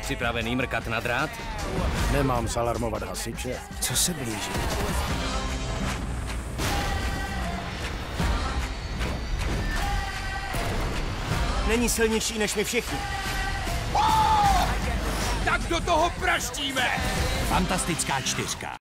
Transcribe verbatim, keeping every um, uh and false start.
Připravený mrkat na drát? Nemám zalarmovat hasiče. Co se blíží? Není silnější než my všichni. Tak do toho praštíme! Fantastická čtyřka.